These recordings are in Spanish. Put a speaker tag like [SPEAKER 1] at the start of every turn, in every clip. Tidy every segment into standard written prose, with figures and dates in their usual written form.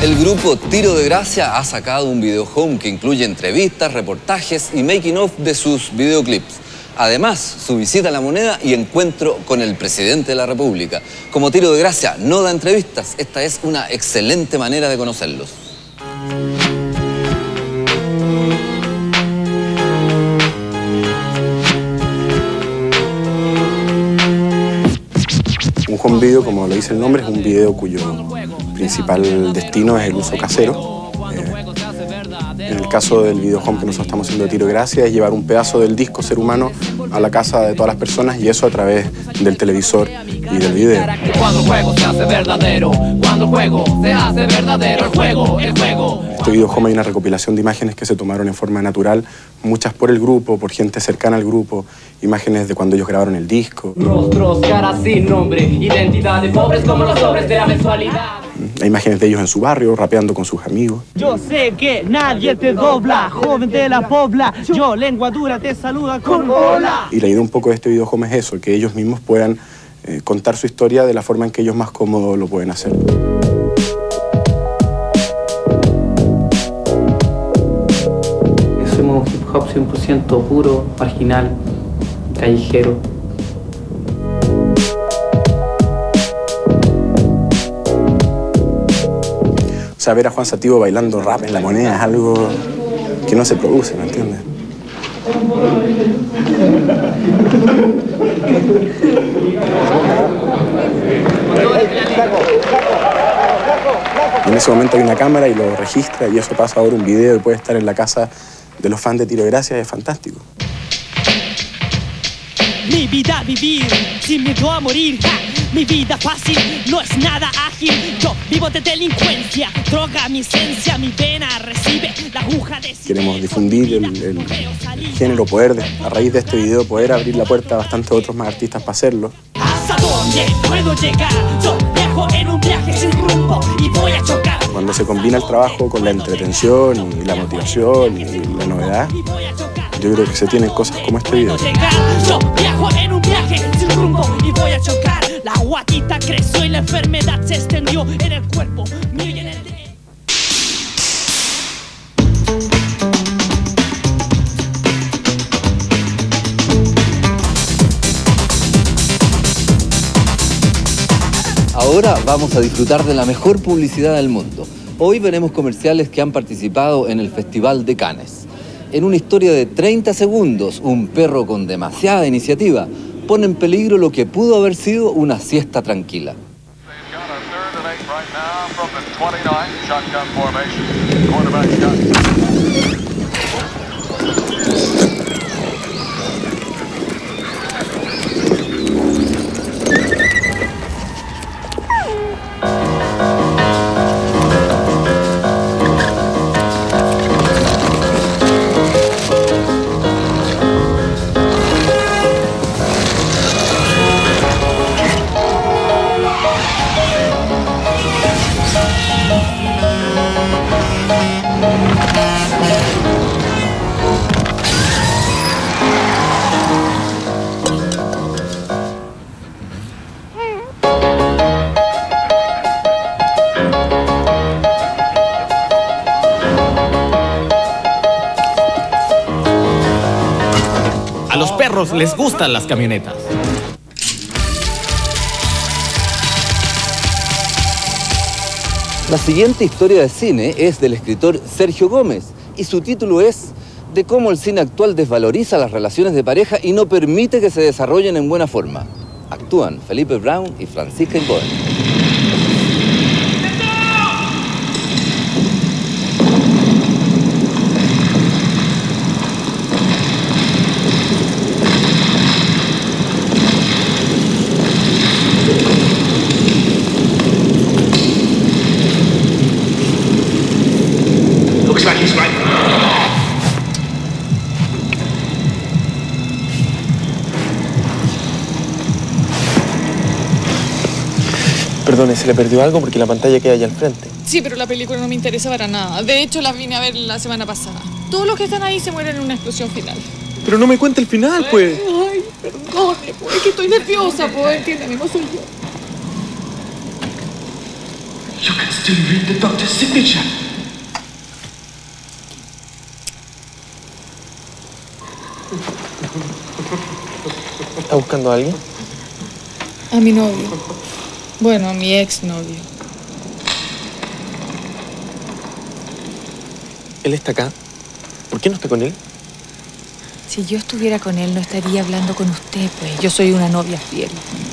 [SPEAKER 1] El grupo Tiro de Gracia ha sacado un video home que incluye entrevistas, reportajes y making of de sus videoclips. Además, su visita a La Moneda y encuentro con el presidente de la República. Como Tiro de Gracia no da entrevistas, esta es una excelente manera de conocerlos.
[SPEAKER 2] Un home video, como lo dice el nombre, es un video cuyo principal destino es el uso casero. En el caso del video home que nosotros estamos haciendo de Tiro de Gracia, es llevar un pedazo del disco Ser Humano a la casa de todas las personas, y eso a través del televisor y del video.
[SPEAKER 3] Cuando el juego se hace verdadero, cuando el juego se hace verdadero, el juego.
[SPEAKER 2] Este video home hay una recopilación de imágenes que se tomaron en forma natural, muchas por el grupo, por gente cercana al grupo, imágenes de cuando ellos grabaron el disco.
[SPEAKER 3] Rostros, caras sin nombre, identidad de pobres como los sobres de la mensualidad.
[SPEAKER 2] Hay imágenes de ellos en su barrio, rapeando con sus amigos.
[SPEAKER 4] Yo sé que nadie te dobla, joven de la pobla. Yo, lengua dura, te saluda con hola.
[SPEAKER 2] Y la idea un poco de este video home es eso, que ellos mismos puedan contar su historia de la forma en que ellos más cómodos lo pueden hacer.
[SPEAKER 5] Hacemos hip hop 100% puro, marginal, callejero.
[SPEAKER 2] O sea, ver a Juan Sativo bailando rap en La Moneda es algo que no se produce, ¿me entiendes? Y en ese momento hay una cámara y lo registra, y eso pasa ahora un video y puede estar en la casa de los fans de Tiro de Gracia, es fantástico.
[SPEAKER 4] Mi vida vivir, sin miedo a morir. ¡Ja! Mi vida fácil, no es nada ágil. Yo vivo de delincuencia, droga mi esencia, mi vena recibe la aguja de...
[SPEAKER 2] Queremos difundir el género, poder, a raíz de este video, poder abrir la puerta a bastantes otros más artistas para hacerlo.
[SPEAKER 4] ¿Hasta dónde puedo llegar? Yo viajo en un viaje sin rumbo y voy a chocar.
[SPEAKER 2] Cuando se combina el trabajo con la entretención y la motivación y la novedad, yo creo que se tienen cosas como este video.
[SPEAKER 4] Yo viajo en un viaje sin rumbo y voy a chocar. La guatita creció y la enfermedad se extendió en el cuerpo mío y en el de...
[SPEAKER 1] Ahora vamos a disfrutar de la mejor publicidad del mundo. Hoy veremos comerciales que han participado en el Festival de Cannes. En una historia de 30 segundos, un perro con demasiada iniciativa pone en peligro lo que pudo haber sido una siesta tranquila.
[SPEAKER 6] A los perros les gustan las camionetas.
[SPEAKER 1] La siguiente historia de cine es del escritor Sergio Gómez y su título es de cómo el cine actual desvaloriza las relaciones de pareja y no permite que se desarrollen en buena forma. Actúan Felipe Brown y Francisca Inboden.
[SPEAKER 7] Perdone, ¿se le perdió algo? Porque la pantalla queda allá al frente.
[SPEAKER 8] Sí, pero la película no me interesa para nada. De hecho, la vine a ver la semana pasada. Todos los que están ahí se mueren en una explosión final.
[SPEAKER 7] Pero no me cuenta el final, pues.
[SPEAKER 8] Ay, perdone, pues. Es que estoy nerviosa, pues. Entiéndeme, no soy yo.
[SPEAKER 7] You can still read the doctor's signature.
[SPEAKER 9] ¿Está buscando a alguien?
[SPEAKER 8] A mi novio. Bueno, a mi exnovio.
[SPEAKER 9] Él está acá. ¿Por qué no está con él?
[SPEAKER 10] Si yo estuviera con él, no estaría hablando con usted, pues. Yo soy una novia fiel.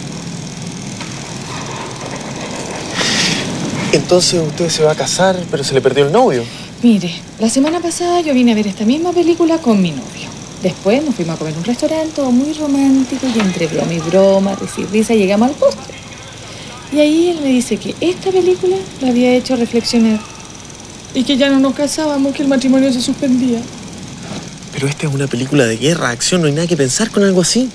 [SPEAKER 9] Entonces usted se va a casar, pero se le perdió el novio.
[SPEAKER 8] Mire, la semana pasada yo vine a ver esta misma película con mi novio. Después nos fuimos a comer en un restaurante todo muy romántico y entre broma y broma, risa y risa, llegamos al postre. Y ahí él me dice que esta película lo había hecho reflexionar y que ya no nos casábamos, que el matrimonio se suspendía.
[SPEAKER 9] Pero esta es una película de guerra, acción, no hay nada que pensar con algo así.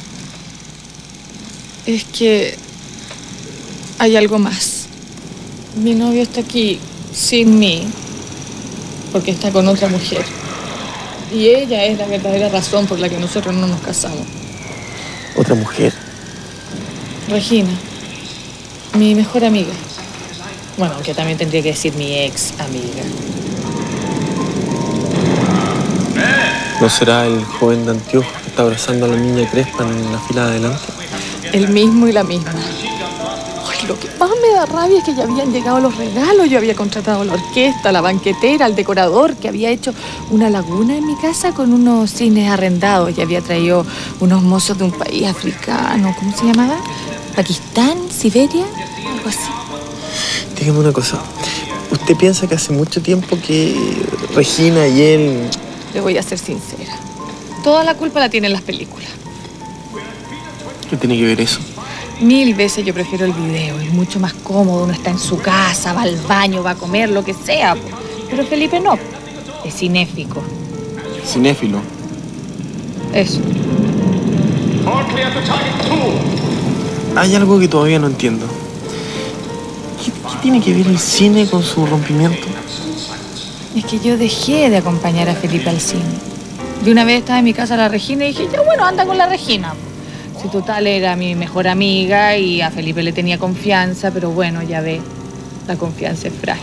[SPEAKER 8] Es que hay algo más. Mi novio está aquí sin mí porque está con otra mujer. Y ella es la verdadera razón por la que nosotros no nos casamos.
[SPEAKER 9] ¿Otra mujer?
[SPEAKER 8] Regina, mi mejor amiga. Bueno, aunque también tendría que decir mi ex amiga.
[SPEAKER 9] ¿No será el joven de anteojos que está abrazando a la niña Crespa en la fila de adelante?
[SPEAKER 8] El mismo y la misma. Ay, lo que más me da rabia es que ya habían llegado los regalos. Yo había contratado a la orquesta, la banquetera, al decorador, que había hecho una laguna en mi casa con unos cines arrendados. Y había traído unos mozos de un país africano. ¿Cómo se llamaba? ¿Pakistán? ¿Siberia? Algo así.
[SPEAKER 9] Dígame una cosa. ¿Usted piensa que hace mucho tiempo que Regina y él...
[SPEAKER 8] Le voy a ser sincera. Toda la culpa la tienen las películas.
[SPEAKER 9] ¿Qué tiene que ver eso?
[SPEAKER 8] 1000 veces yo prefiero el video. Es mucho más cómodo. Uno está en su casa, va al baño, va a comer, lo que sea. Pero Felipe no. Es cinéfico.
[SPEAKER 9] Cinéfilo.
[SPEAKER 8] Eso.
[SPEAKER 9] Hay algo que todavía no entiendo. ¿Qué tiene que ver el cine con su rompimiento?
[SPEAKER 8] Es que yo dejé de acompañar a Felipe al cine. De una vez estaba en mi casa la Regina y dije, ya bueno, anda con la Regina. Si total era mi mejor amiga y a Felipe le tenía confianza, pero bueno, ya ve, la confianza es frágil.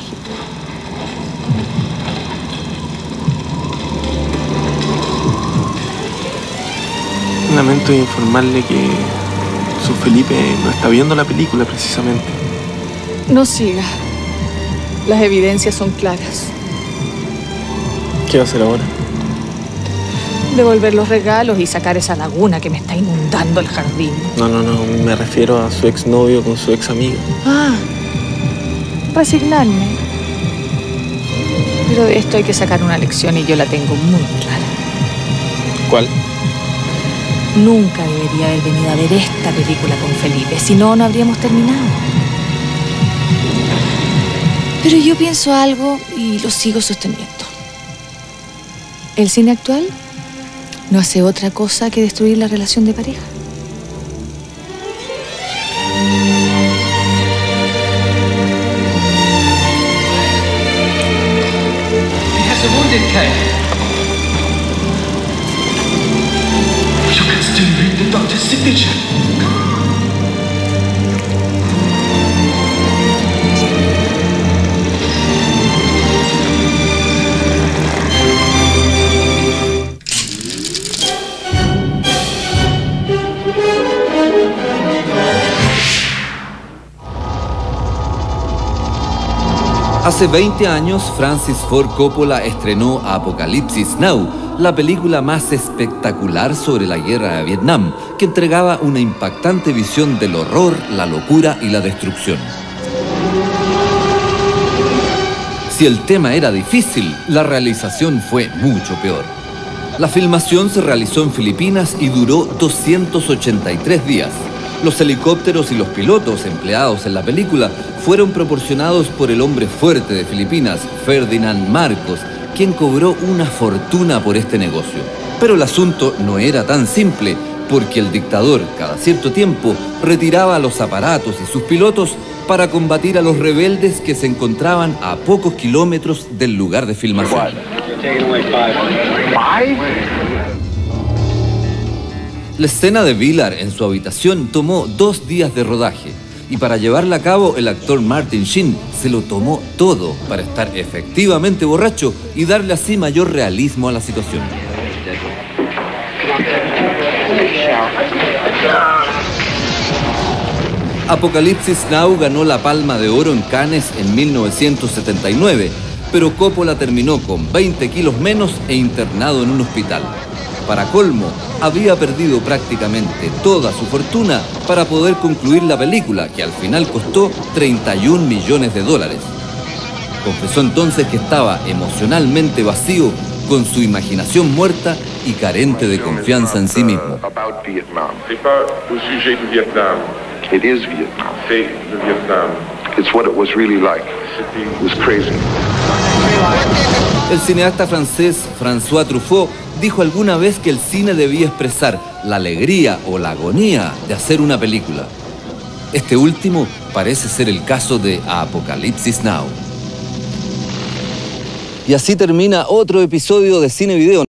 [SPEAKER 9] Lamento informarle que su Felipe no está viendo la película precisamente.
[SPEAKER 8] No siga. Las evidencias son claras.
[SPEAKER 9] ¿Qué va a hacer ahora?
[SPEAKER 8] Devolver los regalos y sacar esa laguna que me está inundando el jardín.
[SPEAKER 9] No, me refiero a su exnovio con su ex amiga.
[SPEAKER 8] Ah, resignarme. Pero de esto hay que sacar una lección y yo la tengo muy clara.
[SPEAKER 9] ¿Cuál?
[SPEAKER 8] Nunca debería haber venido a ver esta película con Felipe, si no, no habríamos terminado. Pero yo pienso algo y lo sigo sosteniendo. El cine actual no hace otra cosa que destruir la relación de pareja.
[SPEAKER 7] He has a wounded Kay. You can still read the doctor's signature.
[SPEAKER 1] Hace 20 años, Francis Ford Coppola estrenó Apocalipsis Now, la película más espectacular sobre la guerra de Vietnam, que entregaba una impactante visión del horror, la locura y la destrucción. Si el tema era difícil, la realización fue mucho peor. La filmación se realizó en Filipinas y duró 283 días. Los helicópteros y los pilotos empleados en la película fueron proporcionados por el hombre fuerte de Filipinas, Ferdinand Marcos, quien cobró una fortuna por este negocio. Pero el asunto no era tan simple, porque el dictador, cada cierto tiempo, retiraba los aparatos y sus pilotos para combatir a los rebeldes que se encontraban a pocos kilómetros del lugar de filmación. La escena de Villar en su habitación tomó 2 días de rodaje. Y para llevarla a cabo, el actor Martin Sheen se lo tomó todo para estar efectivamente borracho y darle así mayor realismo a la situación. Apocalipsis Now ganó la Palma de Oro en Cannes en 1979, pero Coppola terminó con 20 kilos menos e internado en un hospital. Para colmo, había perdido prácticamente toda su fortuna para poder concluir la película, que al final costó $31 millones. Confesó entonces que estaba emocionalmente vacío, con su imaginación muerta y carente de confianza en sí mismo.
[SPEAKER 11] It is Vietnam. It's what it was really like. It was crazy.
[SPEAKER 1] El cineasta francés François Truffaut dijo alguna vez que el cine debía expresar la alegría o la agonía de hacer una película. Este último parece ser el caso de Apocalipsis Now. Y así termina otro episodio de Cine Video.